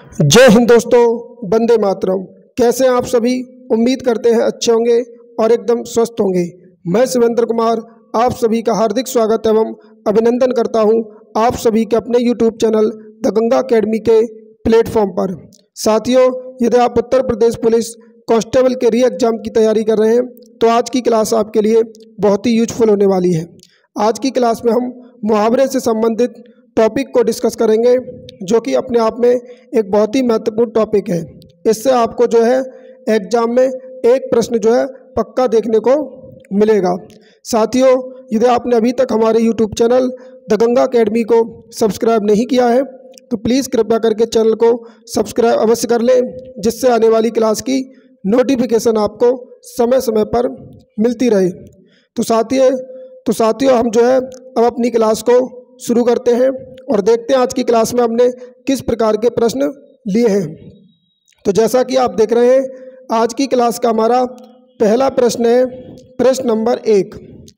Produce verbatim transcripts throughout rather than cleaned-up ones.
जय हिंद दोस्तों, वंदे मातरम। कैसे हैं आप सभी? उम्मीद करते हैं अच्छे होंगे और एकदम स्वस्थ होंगे। मैं शिवेंद्र कुमार आप सभी का हार्दिक स्वागत एवं अभिनंदन करता हूं आप सभी के अपने YouTube channel the Ganga academy के प्लेटफॉर्म पर। साथियों, यदि आप उत्तर प्रदेश पुलिस कांस्टेबल के री एग्ज़ाम की तैयारी कर रहे हैं तो आज की क्लास आपके लिए बहुत ही यूजफुल होने वाली है। आज की क्लास में हम मुहावरे से संबंधित टॉपिक को डिस्कस करेंगे, जो कि अपने आप में एक बहुत ही महत्वपूर्ण टॉपिक है। इससे आपको जो है एग्जाम में एक प्रश्न जो है पक्का देखने को मिलेगा। साथियों, यदि आपने अभी तक हमारे YouTube channel the Ganga academy को सब्सक्राइब नहीं किया है तो प्लीज़ कृपया करके चैनल को सब्सक्राइब अवश्य कर लें, जिससे आने वाली क्लास की नोटिफिकेशन आपको समय समय पर मिलती रहे। तो साथियों तो साथियों हम जो है अब अपनी क्लास को शुरू करते हैं और देखते हैं आज की क्लास में हमने किस प्रकार के प्रश्न लिए हैं। तो जैसा कि आप देख रहे हैं, आज की क्लास का हमारा पहला प्रश्न है प्रश्न नंबर एक।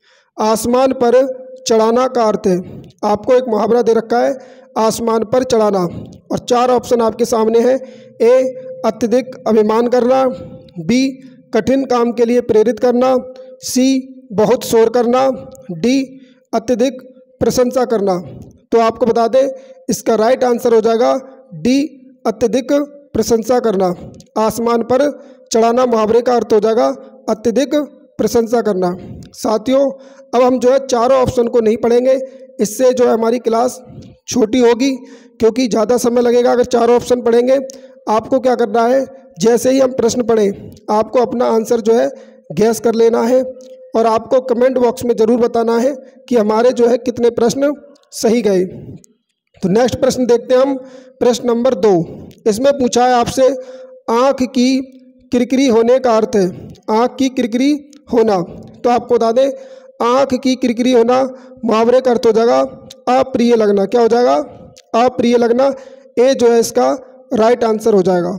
आसमान पर चढ़ाना का अर्थ है। आपको एक मुहावरा दे रखा है आसमान पर चढ़ाना, और चार ऑप्शन आपके सामने हैं। ए अत्यधिक अभिमान करना, बी कठिन काम के लिए प्रेरित करना, सी बहुत शोर करना, डी अत्यधिक प्रशंसा करना। तो आपको बता दें इसका राइट आंसर हो जाएगा डी अत्यधिक प्रशंसा करना। आसमान पर चढ़ाना मुहावरे का अर्थ हो जाएगा अत्यधिक प्रशंसा करना। साथियों, अब हम जो है चारों ऑप्शन को नहीं पढ़ेंगे, इससे जो है हमारी क्लास छोटी होगी, क्योंकि ज़्यादा समय लगेगा अगर चारों ऑप्शन पढ़ेंगे। आपको क्या करना है, जैसे ही हम प्रश्न पढ़ें आपको अपना आंसर जो है गैस कर लेना है, और आपको कमेंट बॉक्स में ज़रूर बताना है कि हमारे जो है कितने प्रश्न सही गए। तो नेक्स्ट प्रश्न देखते हैं हम, प्रश्न नंबर दो। इसमें पूछा है आपसे आँख की किरकिरी होने का अर्थ है। आँख की किरकिरी होना, तो आपको बता दें आँख की किरकिरी होना मुहावरे का अर्थ हो जाएगा अप्रिय लगना। क्या हो जाएगा? अप्रिय लगना। ए जो है इसका राइट आंसर हो जाएगा।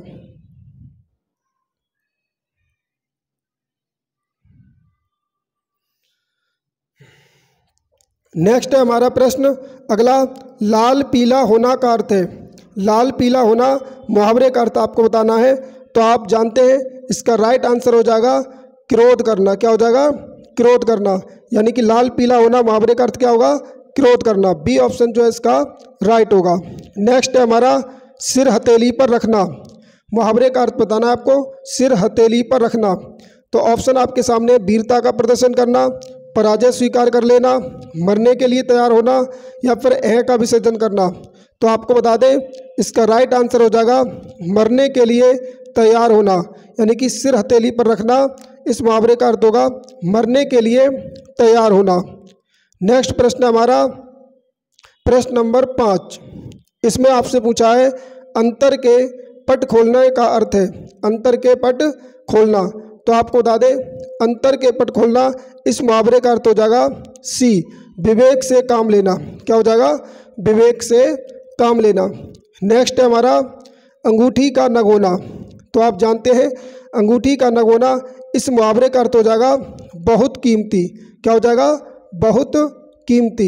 नेक्स्ट है हमारा प्रश्न अगला, लाल पीला होना का अर्थ है। लाल पीला होना मुहावरे का अर्थ आपको बताना है। तो आप जानते हैं इसका राइट आंसर हो जाएगा क्रोध करना। क्या हो जाएगा? क्रोध करना। यानी कि लाल पीला होना मुहावरे का अर्थ क्या होगा? क्रोध करना। बी ऑप्शन जो है इसका राइट होगा। नेक्स्ट है हमारा सिर हथेली पर रखना। मुहावरे का अर्थ बताना है आपको, सिर हथेली पर रखना। तो ऑप्शन आपके सामने, वीरता का प्रदर्शन करना, पराजय स्वीकार कर लेना, मरने के लिए तैयार होना, या फिर अह का विसर्जन करना। तो आपको बता दें इसका राइट आंसर हो जाएगा मरने के लिए तैयार होना। यानी कि सिर हथेली पर रखना इस मुहावरे का अर्थ होगा मरने के लिए तैयार होना। नेक्स्ट प्रश्न हमारा प्रश्न नंबर पाँच। इसमें आपसे पूछा है अंतर के पट खोलने का अर्थ है। अंतर के पट खोलना, तो आपको बता दें अंतर के पट खोलना इस मुहावरे का अर्थ हो जाएगा सी विवेक से काम लेना। क्या हो जाएगा? विवेक से काम लेना। नेक्स्ट है हमारा अंगूठी का नग होना। तो आप जानते हैं अंगूठी का नग होना इस मुहावरे का अर्थ हो जाएगा बहुत कीमती। क्या हो जाएगा? बहुत कीमती।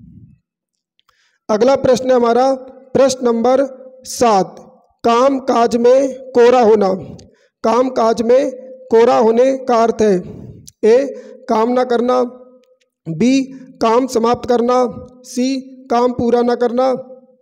अगला प्रश्न है हमारा प्रश्न नंबर सात। काम काज में कोरा होना। काम काज में कोरा होने का अर्थ है। ए काम ना करना, बी काम समाप्त करना, सी काम पूरा ना करना,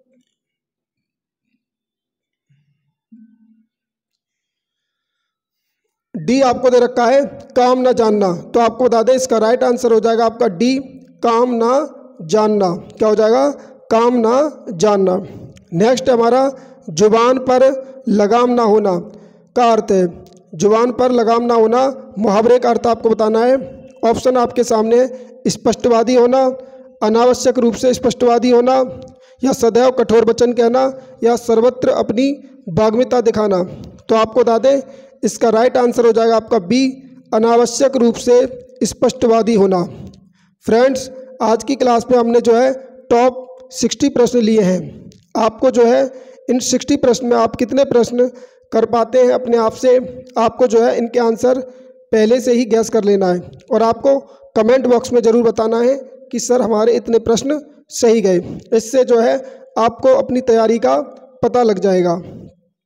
डी आपको दे रखा है काम ना जानना। तो आपको बता दें इसका राइट आंसर हो जाएगा आपका डी काम ना जानना। क्या हो जाएगा? काम ना जानना। नेक्स्ट हमारा जुबान पर लगाम ना होना का अर्थ है। जुबान पर लगाम ना होना मुहावरे का अर्थ आपको बताना है। ऑप्शन आपके सामने, स्पष्टवादी होना, अनावश्यक रूप से स्पष्टवादी होना, या सदैव कठोर वचन कहना, या सर्वत्र अपनी बाग्मिता दिखाना। तो आपको बता दें इसका राइट आंसर हो जाएगा आपका बी अनावश्यक रूप से स्पष्टवादी होना। फ्रेंड्स, आज की क्लास में हमने जो है टॉप सिक्सटी प्रश्न लिए हैं। आपको जो है इन सिक्सटी प्रश्न में आप कितने प्रश्न कर पाते हैं अपने आप से, आपको जो है इनके आंसर पहले से ही गैस कर लेना है, और आपको कमेंट बॉक्स में ज़रूर बताना है कि सर हमारे इतने प्रश्न सही गए। इससे जो है आपको अपनी तैयारी का पता लग जाएगा।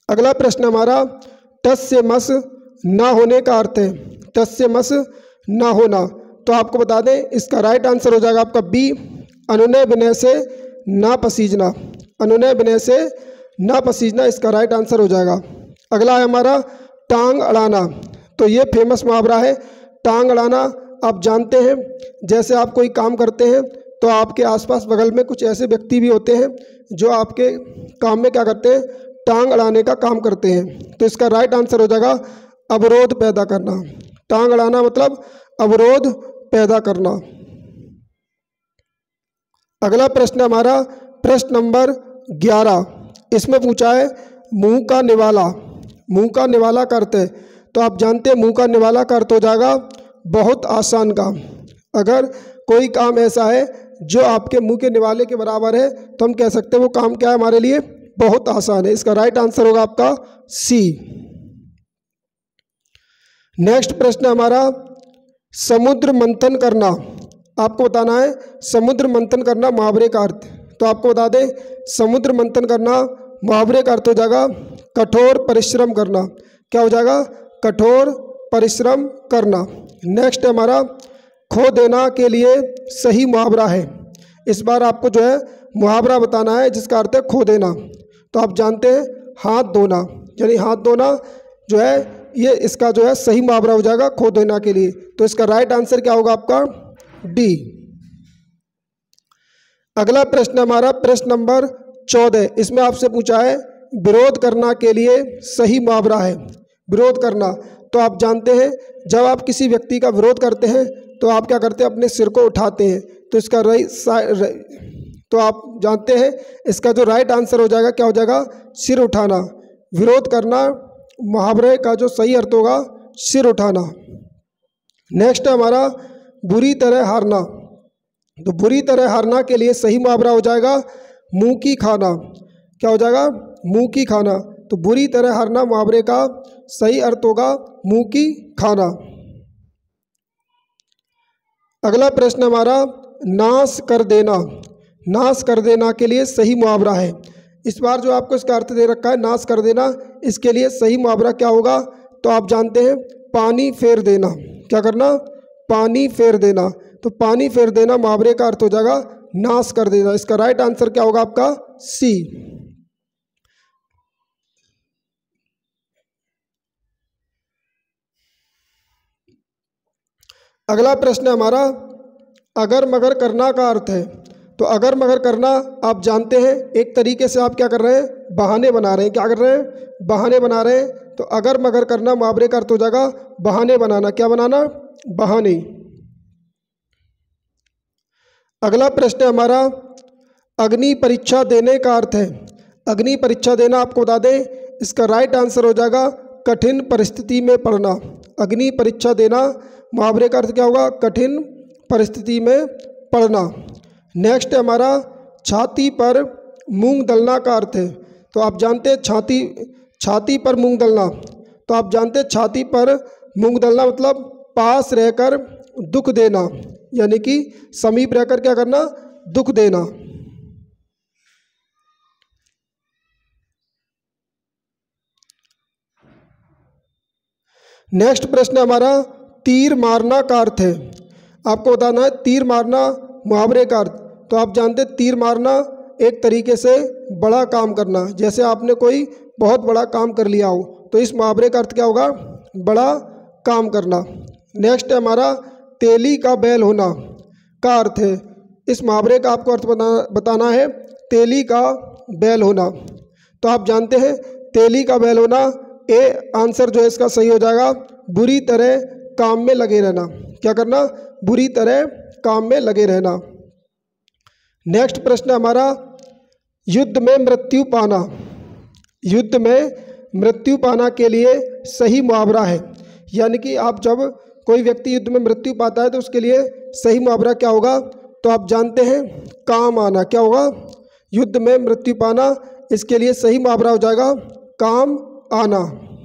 अगला प्रश्न हमारा टस से मस ना होने का अर्थ है। टस से मस ना होना, तो आपको बता दें इसका राइट आंसर हो जाएगा आपका बी, अनुनय विनय से ना पसीजना। अनुनय विनय से ना पसीजना इसका राइट आंसर हो जाएगा। अगला है हमारा टांग अड़ाना। तो ये फेमस मुहावरा है टांग अड़ाना। आप जानते हैं जैसे आप कोई काम करते हैं तो आपके आसपास बगल में कुछ ऐसे व्यक्ति भी होते हैं जो आपके काम में क्या करते हैं, टांग अड़ाने का काम करते हैं। तो इसका राइट आंसर हो जाएगा अवरोध पैदा करना। टांग अड़ाना मतलब अवरोध पैदा करना। अगला प्रश्न हमारा प्रश्न नंबर ग्यारह। इसमें पूछा है मुंह का निवाला। मुंह का निवाला का अर्थ है, तो आप जानते हैं मुंह का निवाला का अर्थ हो जाएगा बहुत आसान काम। अगर कोई काम ऐसा है जो आपके मुंह के निवाले के बराबर है तो हम कह सकते हैं वो काम क्या है हमारे लिए, बहुत आसान है। इसका राइट आंसर होगा आपका सी। नेक्स्ट प्रश्न हमारा समुद्र मंथन करना। आपको बताना है समुद्र मंथन करना मुहावरे का अर्थ। तो आपको बता दें समुद्र मंथन करना मुहावरे का अर्थ हो जाएगा कठोर परिश्रम करना। क्या हो जाएगा, कठोर परिश्रम करना। नेक्स्ट हमारा खो देना के लिए सही मुहावरा है। इस बार आपको जो है मुहावरा बताना है जिसका अर्थ है खो देना। तो आप जानते हैं हाथ धोना, यानी हाथ धोना जो है ये इसका जो है सही मुहावरा हो जाएगा खो देना के लिए। तो इसका राइट आंसर क्या होगा आपका डी। अगला प्रश्न हमारा प्रश्न नंबर चौदह। इसमें आपसे पूछा है विरोध करना के लिए सही मुहावरा है। विरोध करना, तो आप जानते हैं जब आप किसी व्यक्ति का विरोध करते हैं तो आप क्या करते हैं, अपने सिर को उठाते हैं। तो इसका रही तो आप जानते हैं इसका जो राइट आंसर हो जाएगा क्या हो जाएगा, सिर उठाना। विरोध करना मुहावरे का जो सही अर्थ होगा सिर उठाना। नेक्स्ट हमारा बुरी तरह हारना। तो बुरी तरह हारना के लिए सही मुहावरा हो जाएगा मुंह की खाना। क्या हो जाएगा, मुंह की खाना। तो बुरी तरह हारना मुहावरे का सही अर्थ होगा मुंह की खाना। अगला प्रश्न हमारा नाश कर देना। नाश कर देना के लिए सही मुहावरा है। इस बार जो आपको इसका अर्थ दे रखा है नाश कर देना, इसके लिए सही मुहावरा क्या होगा, तो आप जानते हैं पानी फेर देना। क्या करना, पानी फेर देना। तो पानी फेर देना मुहावरे का अर्थ हो जाएगा नाश कर देना। इसका राइट आंसर क्या होगा आपका सी। अगला प्रश्न हमारा अगर मगर करना का अर्थ है। तो अगर मगर करना आप जानते हैं एक तरीके से आप क्या कर रहे हैं, बहाने बना रहे हैं। क्या कर रहे हैं, बहाने बना रहे हैं। तो अगर मगर करना मुहावरे का अर्थ हो जाएगा बहाने बनाना। क्या बनाना, बहाने। अगला प्रश्न हमारा अग्नि परीक्षा देने का अर्थ है। अग्नि परीक्षा देना आपको बता दें इसका राइट आंसर हो जाएगा कठिन परिस्थिति में पड़ना। अग्नि परीक्षा देना मुहावरे का अर्थ क्या होगा, कठिन परिस्थिति में पड़ना। नेक्स्ट हमारा छाती पर मूंग दलना का अर्थ है। तो आप जानते हैं छाती छाती पर मूंग दलना। तो आप जानते हैं छाती पर मूंग दलना मतलब पास रहकर दुख देना, यानी कि समीप रहकर क्या करना, दुख देना। नेक्स्ट प्रश्न हमारा तीर मारना का अर्थ है। आपको बताना है तीर मारना मुहावरे का अर्थ। तो आप जानते हैं तीर मारना एक तरीके से बड़ा काम करना। जैसे आपने कोई बहुत बड़ा काम कर लिया हो तो इस मुहावरे का अर्थ क्या होगा, बड़ा काम करना। नेक्स्ट है हमारा तेली का बैल होना का अर्थ है। इस मुहावरे का आपको अर्थ बताना बताना है तेली का बैल होना। तो आप जानते हैं तेली का बैल होना, ए आंसर जो है इसका सही हो जाएगा बुरी तरह काम में लगे रहना। क्या करना, बुरी तरह काम में लगे रहना। नेक्स्ट प्रश्न हमारा युद्ध में मृत्यु पाना। युद्ध में मृत्यु पाना के लिए सही मुहावरा है। यानी कि आप जब कोई व्यक्ति युद्ध में मृत्यु पाता है तो उसके लिए सही मुहावरा क्या होगा, तो आप जानते हैं काम आना। क्या होगा, युद्ध में मृत्यु पाना, इसके लिए सही मुहावरा हो जाएगा काम आना।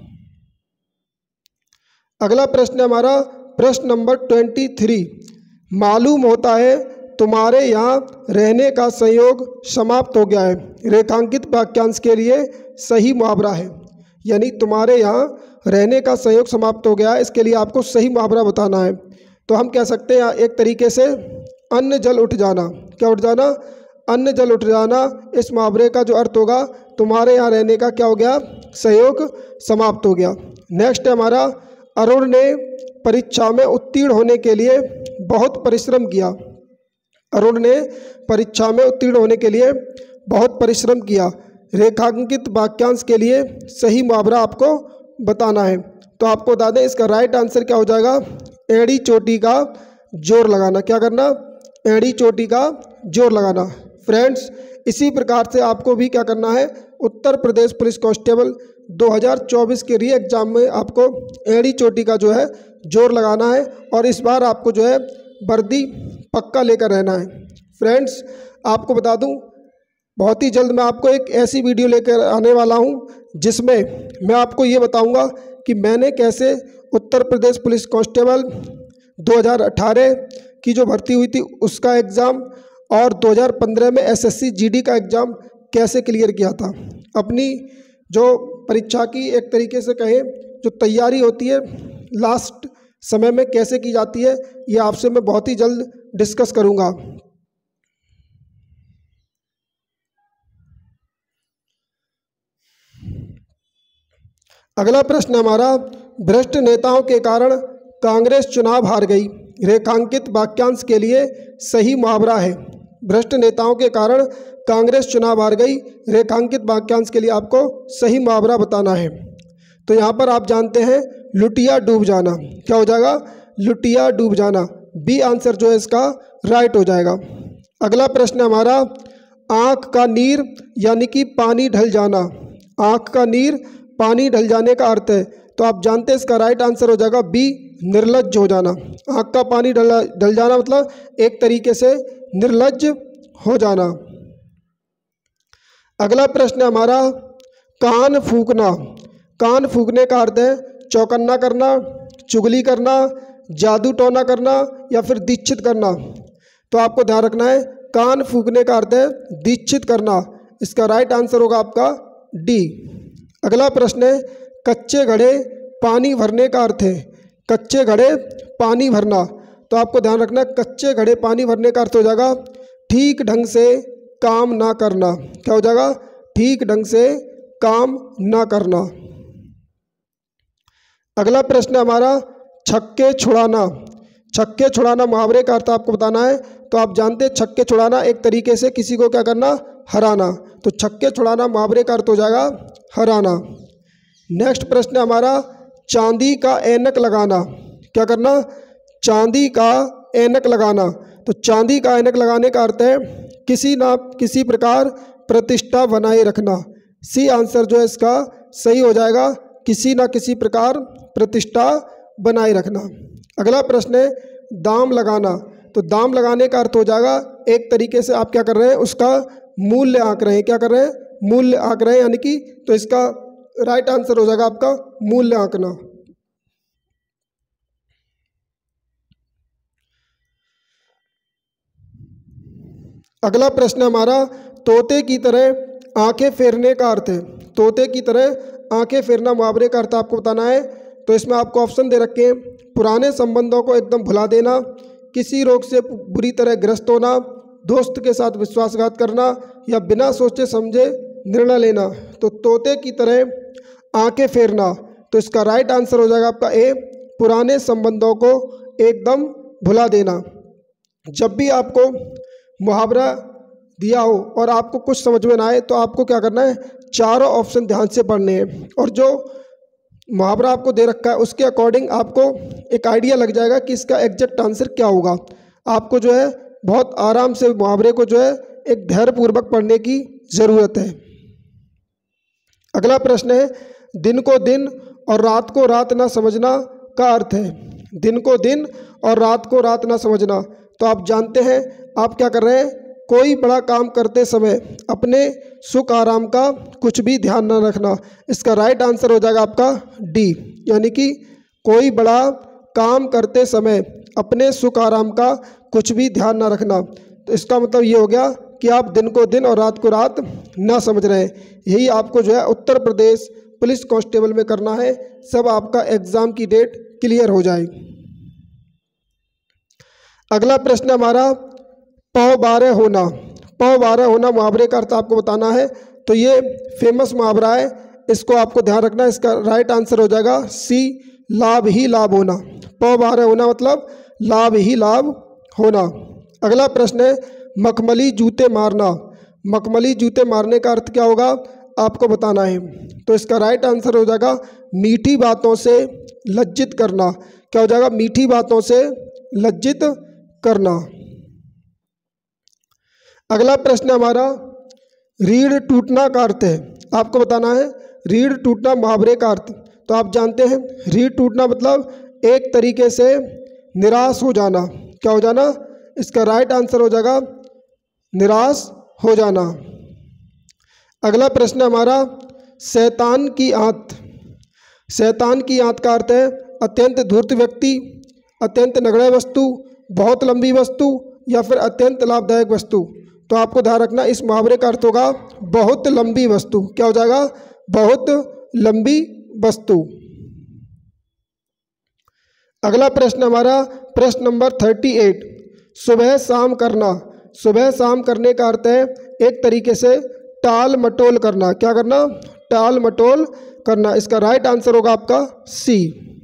अगला प्रश्न हमारा प्रश्न नंबर ट्वेंटी थ्री। मालूम होता है तुम्हारे यहाँ रहने का संयोग समाप्त हो गया है। रेखांकित वाक्यांश के लिए सही मुहावरा है। यानी तुम्हारे यहाँ रहने का सहयोग समाप्त हो गया है, इसके लिए आपको सही मुहावरा बताना है। तो हम कह सकते हैं एक तरीके से अन्न जल उठ जाना। क्या उठ जाना? अन्न जल उठ जाना। इस मुहावरे का जो अर्थ होगा, तुम्हारे यहाँ रहने का क्या हो गया? सहयोग समाप्त हो गया। नेक्स्ट है हमारा, अरुण ने परीक्षा में उत्तीर्ण होने के लिए बहुत परिश्रम किया। अरुण ने परीक्षा में उत्तीर्ण होने के लिए बहुत परिश्रम किया। रेखांकित वाक्यांश के लिए सही मुहावरा आपको बताना है। तो आपको बता दें इसका राइट आंसर क्या हो जाएगा? एड़ी चोटी का जोर लगाना। क्या करना? एड़ी चोटी का जोर लगाना। फ्रेंड्स, इसी प्रकार से आपको भी क्या करना है, उत्तर प्रदेश पुलिस कांस्टेबल दो हज़ार चौबीस के री एग्ज़ाम में आपको एड़ी चोटी का जो है जोर लगाना है और इस बार आपको जो है वर्दी पक्का लेकर रहना है। फ्रेंड्स, आपको बता दूं, बहुत ही जल्द मैं आपको एक ऐसी वीडियो लेकर आने वाला हूं जिसमें मैं आपको ये बताऊंगा कि मैंने कैसे उत्तर प्रदेश पुलिस कांस्टेबल दो हज़ार अठारह की जो भर्ती हुई थी उसका एग्ज़ाम और दो हज़ार पंद्रह में एसएससी जीडी का एग्ज़ाम कैसे क्लियर किया था। अपनी जो परीक्षा की एक तरीके से कहें जो तैयारी होती है लास्ट समय में कैसे की जाती है, ये आपसे मैं बहुत ही जल्द डिस्कस करूंगा। अगला प्रश्न हमारा, भ्रष्ट नेताओं के कारण कांग्रेस चुनाव हार गई। रेखांकित वाक्यांश के लिए सही मुहावरा है। भ्रष्ट नेताओं के कारण कांग्रेस चुनाव हार गई। रेखांकित वाक्यांश के लिए आपको सही मुहावरा बताना है। तो यहाँ पर आप जानते हैं लुटिया डूब जाना। क्या हो जाएगा? लुटिया डूब जाना। बी आंसर जो है इसका राइट हो जाएगा। अगला प्रश्न हमारा, आँख का नीर यानी कि पानी ढल जाना। आँख का नीर पानी ढल जाने का अर्थ है, तो आप जानते हैं इसका राइट आंसर हो जाएगा बी, निर्लज्ज हो जाना। आँख का पानी ढल ढल जाना मतलब एक तरीके से निर्लज्ज हो जाना। अगला प्रश्न हमारा, कान फूंकना। कान फूंकने का अर्थ है चौकन्ना करना, चुगली करना, जादू टोना करना या फिर दीक्षित करना। तो आपको ध्यान रखना है कान फूंकने का अर्थ है दीक्षित करना। इसका राइट आंसर होगा आपका डी। अगला प्रश्न है, कच्चे घड़े पानी भरने का अर्थ है। कच्चे घड़े पानी भरना। तो आपको ध्यान रखना है कच्चे घड़े पानी भरने का अर्थ हो जाएगा ठीक ढंग से काम ना करना। क्या हो जाएगा? ठीक ढंग से काम ना करना। अगला प्रश्न हमारा, छक्के छुड़ाना। छक्के छुड़ाना मुहावरे का अर्थ आपको बताना है। तो आप जानते हैं छक्के छुड़ाना एक तरीके से किसी को क्या करना, हराना। तो छक्के छुड़ाना मुहावरे का अर्थ हो जाएगा हराना। नेक्स्ट प्रश्न हमारा, चांदी का ऐनक लगाना। क्या करना? चांदी का ऐनक लगाना। तो चांदी का ऐनक लगाने का अर्थ है किसी ना किसी प्रकार प्रतिष्ठा बनाए रखना। सी आंसर जो है इसका सही हो जाएगा, किसी ना किसी प्रकार प्रतिष्ठा बनाए रखना। अगला प्रश्न है, दाम लगाना। तो दाम लगाने का अर्थ हो जाएगा एक तरीके से आप क्या कर रहे हैं, उसका मूल्य आंक रहे हैं। क्या कर रहे हैं? मूल्य आंक रहे हैं, यानी कि तो इसका राइट आंसर हो जाएगा आपका मूल्य आंकना। अगला प्रश्न हमारा, तोते की तरह आंखें फेरने का अर्थ है। तोते की तरह आंखें फेरना मुहावरे का अर्थ आपको बताना है। तो इसमें आपको ऑप्शन दे रखे हैं, पुराने संबंधों को एकदम भुला देना, किसी रोग से बुरी तरह ग्रस्त होना, दोस्त के साथ विश्वासघात करना या बिना सोचे समझे निर्णय लेना। तो तोते की तरह आंखें फेरना। तो इसका राइट आंसर हो जाएगा आपका ए, पुराने संबंधों को एकदम भुला देना। जब भी आपको मुहावरा दिया हो और आपको कुछ समझ में ना आए तो आपको क्या करना है, चारों ऑप्शन ध्यान से पढ़ने हैं और जो मुहावरा आपको दे रखा है उसके अकॉर्डिंग आपको एक आइडिया लग जाएगा कि इसका एग्जैक्ट आंसर क्या होगा। आपको जो है बहुत आराम से मुहावरे को जो है एक धैर्यपूर्वक पढ़ने की ज़रूरत है। अगला प्रश्न है, दिन को दिन और रात को रात ना समझना का अर्थ है। दिन को दिन और रात को रात ना समझना। तो आप जानते हैं आप क्या कर रहे हैं, कोई बड़ा काम करते समय अपने सुख आराम का कुछ भी ध्यान न रखना। इसका राइट आंसर हो जाएगा आपका डी, यानी कि कोई बड़ा काम करते समय अपने सुख आराम का कुछ भी ध्यान न रखना। तो इसका मतलब ये हो गया कि आप दिन को दिन और रात को रात ना समझ रहे हैं। यही आपको जो है उत्तर प्रदेश पुलिस कांस्टेबल में करना है, सब आपका एग्ज़ाम की डेट क्लियर हो जाए। अगला प्रश्न हमारा पौ बारह होना। पौ बारह होना मुहावरे का अर्थ आपको बताना है। तो ये फेमस मुहावरा है, इसको आपको ध्यान रखना है। इसका राइट आंसर हो जाएगा सी, लाभ ही लाभ होना। पौ बारह होना मतलब लाभ ही लाभ होना। अगला प्रश्न है मखमली जूते मारना। मखमली जूते मारने का अर्थ क्या होगा आपको बताना है। तो इसका राइट आंसर हो जाएगा मीठी बातों से लज्जित करना। क्या हो जाएगा? मीठी बातों से लज्जित करना। अगला प्रश्न हमारा रीढ़ टूटना का अर्थ है, आपको बताना है रीढ़ टूटना मुहावरे का अर्थ। तो आप जानते हैं रीढ़ टूटना मतलब एक तरीके से निराश हो जाना। क्या हो जाना? इसका राइट आंसर हो जाएगा निराश हो जाना। अगला प्रश्न हमारा शैतान की आंत। शैतान की आंत का अर्थ है अत्यंत धूर्त व्यक्ति, अत्यंत नगण्य वस्तु, बहुत लंबी वस्तु या फिर अत्यंत लाभदायक वस्तु। तो आपको ध्यान रखना इस मुहावरे का अर्थ होगा बहुत लंबी वस्तु। क्या हो जाएगा? बहुत लंबी वस्तु। अगला प्रश्न हमारा प्रश्न नंबर थर्टी एट, सुबह शाम करना। सुबह शाम करने का अर्थ है एक तरीके से टाल मटोल करना। क्या करना? टाल मटोल करना। इसका राइट आंसर होगा आपका सी।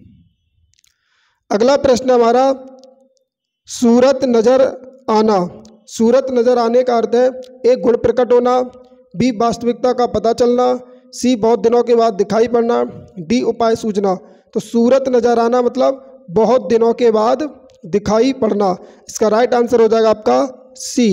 अगला प्रश्न हमारा सूरत नजर आना। सूरत नजर आने का अर्थ है एक गुण प्रकट होना, बी वास्तविकता का पता चलना, सी बहुत दिनों के बाद दिखाई पड़ना, डी उपाय सूझना। तो सूरत नजर आना मतलब बहुत दिनों के बाद दिखाई पड़ना। इसका राइट आंसर हो जाएगा आपका सी।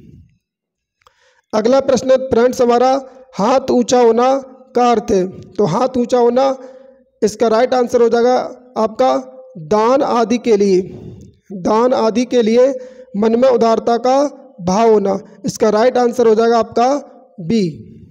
अगला प्रश्न फ्रेंड्स हमारा हाथ ऊंचा होना का अर्थ है। तो हाथ ऊंचा होना इसका राइट आंसर हो जाएगा आपका दान आदि के लिए। दान आदि के लिए मन में उदारता का भाव होना। इसका राइट आंसर हो जाएगा आपका बी।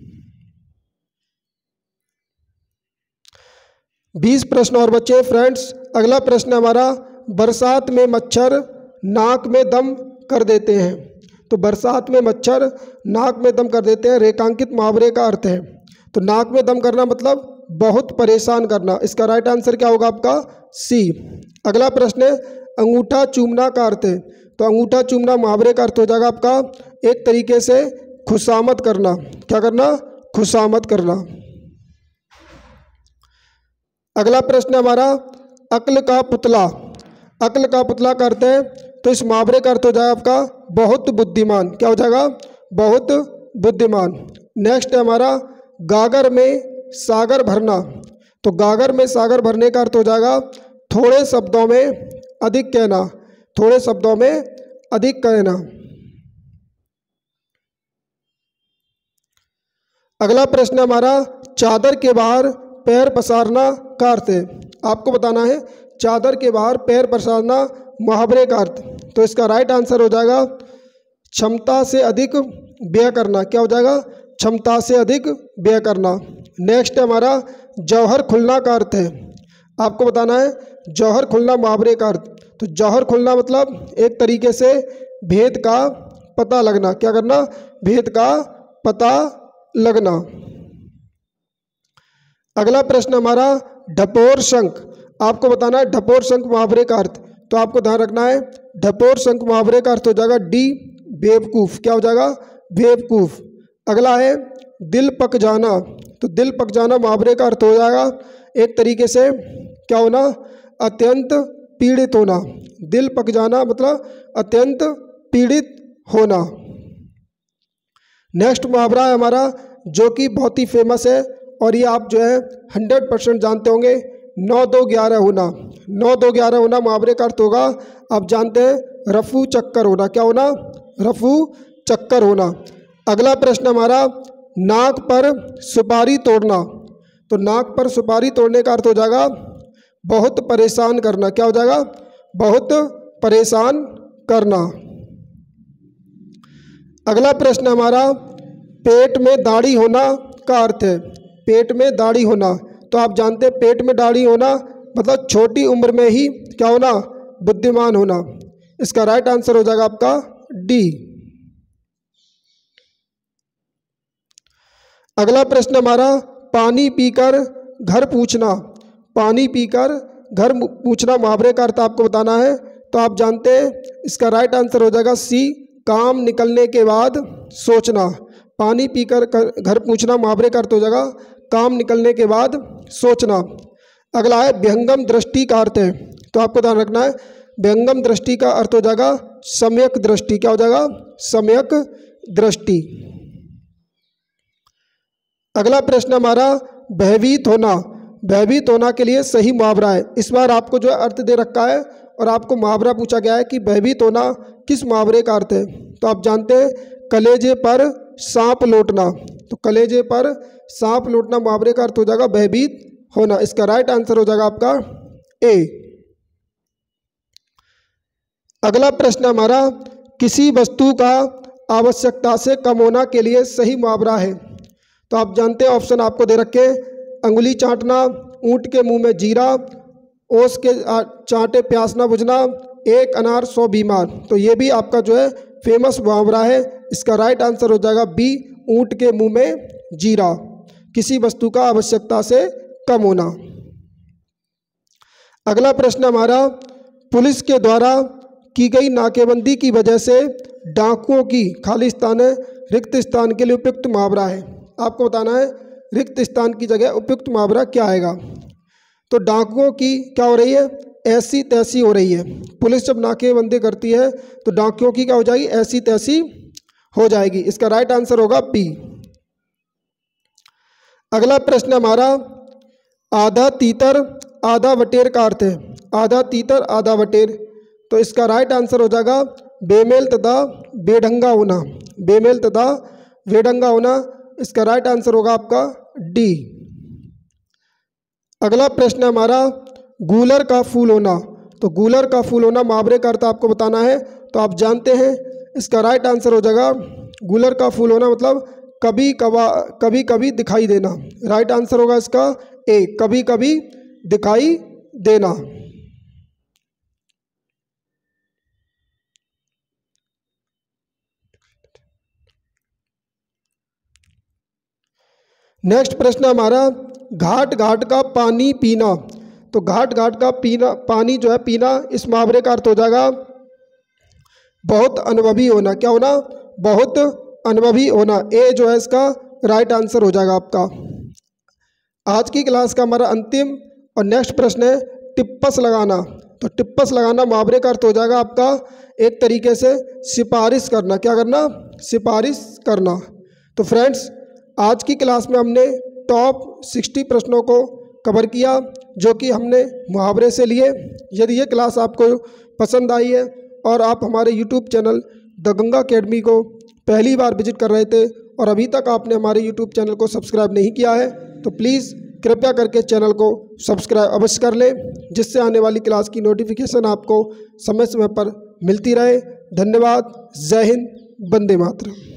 बीस प्रश्न और बच्चे फ्रेंड्स। अगला प्रश्न हमारा बरसात में मच्छर नाक में दम कर देते हैं। तो बरसात में मच्छर नाक में दम कर देते हैं रेखांकित मुहावरे का अर्थ है। तो नाक में दम करना मतलब बहुत परेशान करना। इसका राइट आंसर क्या होगा आपका सी। अगला प्रश्न है अंगूठा चूमना का अर्थ है। तो अंगूठा चूमना मुहावरे का अर्थ हो जाएगा आपका एक तरीके से खुशामद करना। क्या करना? खुशामद करना। अगला प्रश्न हमारा अक्ल का पुतला। अक्ल का पुतला का अर्थ है तो इस मुहावरे का अर्थ हो जाएगा आपका बहुत बुद्धिमान। क्या हो जाएगा? बहुत बुद्धिमान। नेक्स्ट है हमारा गागर में सागर भरना। तो गागर में सागर भरने का अर्थ हो जाएगा थोड़े शब्दों में अधिक कहना। थोड़े शब्दों में अधिक कहना। अगला प्रश्न हमारा चादर के बाहर पैर पसारना का अर्थ है। आपको बताना है चादर के बाहर पैर पसारना मुहावरे का अर्थ। तो इसका राइट आंसर हो जाएगा क्षमता से अधिक व्यय करना। क्या हो जाएगा? क्षमता से अधिक व्यय करना। नेक्स्ट है हमारा जौहर खुलना का अर्थ है। आपको बताना है जौहर खुलना मुहावरे का अर्थ। तो जौहर खुलना मतलब एक तरीके से भेद का पता लगना। क्या करना? भेद का पता लगना। अगला प्रश्न हमारा ढपोर शंख। आपको बताना है ढपोर शंख मुहावरे का अर्थ। तो आपको ध्यान रखना है ढपोर शंख मुहावरे का अर्थ हो जाएगा डी बेवकूफ़। क्या हो जाएगा? बेवकूफ़। अगला है दिल पक जाना। तो दिल पक जाना मुहावरे का अर्थ हो जाएगा एक तरीके से क्या होना? अत्यंत पीड़ित होना। दिल पक जाना मतलब अत्यंत पीड़ित होना। नेक्स्ट मुहावरा है हमारा जो कि बहुत ही फेमस है और ये आप जो है हंड्रेड परसेंट जानते होंगे, नौ दो ग्यारह होना। नौ दो ग्यारह होना मुहावरे का अर्थ होगा आप जानते हैं रफू चक्कर होना। क्या होना? रफू चक्कर होना। अगला प्रश्न हमारा नाक पर सुपारी तोड़ना। तो नाक पर सुपारी तोड़ने का अर्थ हो जाएगा बहुत परेशान करना। क्या हो जाएगा? बहुत परेशान करना। अगला प्रश्न हमारा पेट में दाढ़ी होना का अर्थ है। पेट में दाढ़ी होना तो आप जानते हैं पेट में दाढ़ी होना मतलब छोटी उम्र में ही क्या होना? बुद्धिमान होना। इसका राइट आंसर हो जाएगा आपका डी। अगला प्रश्न हमारा पानी पीकर घर पूछना, पानी पीकर घर पूछना मुहावरे का अर्थ आपको बताना है। तो आप जानते हैं इसका राइट आंसर हो जाएगा सी, काम निकलने के बाद सोचना। पानी पीकर घर पूछना मुहावरे का अर्थ हो जाएगा काम निकलने के बाद सोचना। अगला है व्यंगम दृष्टि का अर्थ है, तो आपको ध्यान रखना है व्यंगम दृष्टि का अर्थ हो जाएगा सम्यक दृष्टि। क्या हो जाएगा? सम्यक दृष्टि। अगला प्रश्न हमारा भयभीत होना। भयभीत होना के लिए सही मुहावरा है। इस बार आपको जो अर्थ दे रखा है और आपको मुहावरा पूछा गया है कि भयभीत होना किस मुहावरे का अर्थ है। तो आप जानते हैं कलेजे पर सांप लौटना। तो कलेजे पर सांप लौटना मुहावरे का अर्थ हो जाएगा भयभीत होना। इसका राइट आंसर हो जाएगा आपका ए। अगला प्रश्न हमारा किसी वस्तु का आवश्यकता से कम होना के लिए सही मुहावरा है। तो आप जानते हैं ऑप्शन आपको दे रखे, अंगुली चाटना, ऊंट के मुंह में जीरा, ओस के चाटे प्यास ना बुझना, एक अनार सौ बीमार। तो ये भी आपका जो है फेमस मुहावरा है। इसका राइट आंसर हो जाएगा बी, ऊंट के मुंह में जीरा। किसी वस्तु का आवश्यकता से कम होना। अगला प्रश्न हमारा पुलिस के द्वारा की गई नाकेबंदी की वजह से डाकुओं की खाली स्थान है रिक्त स्थान के लिए उपयुक्त मुहावरा है। आपको बताना है रिक्त स्थान की जगह उपयुक्त मुहावरा क्या आएगा। तो डाकुओं की क्या हो रही है? ऐसी तैसी हो रही है। पुलिस जब नाकेबंदी करती है तो डाकुओं की क्या हो जाएगी? ऐसी तैसी हो जाएगी। इसका राइट आंसर होगा बी। अगला प्रश्न हमारा आधा तीतर आधा वटेर का अर्थ है। आधा तीतर आधा वटेर। तो इसका राइट आंसर हो जाएगा बेमेल तथा बेढंगा होना। बेमेल तथा बेढंगा होना। इसका राइट आंसर होगा आपका डी। अगला प्रश्न हमारा गूलर का फूल होना। तो गूलर का फूल होना मुहावरे का अर्थ आपको बताना है। तो आप जानते हैं इसका राइट आंसर हो जाएगा गूलर का फूल होना मतलब कभी कभा कभी कभी दिखाई देना। राइट आंसर होगा इसका ए, कभी कभी दिखाई देना। नेक्स्ट प्रश्न हमारा घाट घाट का पानी पीना। तो घाट घाट का पीना पानी जो है पीना, इस मुहावरे का अर्थ हो जाएगा बहुत अनुभवी होना। क्या होना? बहुत अनुभवी होना। ए जो है इसका राइट आंसर हो जाएगा आपका। आज की क्लास का हमारा अंतिम और नेक्स्ट प्रश्न है टिप्पस लगाना। तो टिप्पस लगाना मुहावरे का अर्थ हो जाएगा आपका एक तरीके से सिफारिश करना। क्या करना? सिफारिश करना। तो फ्रेंड्स आज की क्लास में हमने टॉप साठ प्रश्नों को कवर किया जो कि हमने मुहावरे से लिए। यदि ये क्लास आपको पसंद आई है और आप हमारे YouTube channel the Ganga academy को पहली बार विजिट कर रहे थे और अभी तक आपने हमारे यूट्यूब चैनल को सब्सक्राइब नहीं किया है तो प्लीज़ कृपया करके चैनल को सब्सक्राइब अवश्य कर लें, जिससे आने वाली क्लास की नोटिफिकेशन आपको समय समय पर मिलती रहे। धन्यवाद। जय हिंद। वंदे मातरम।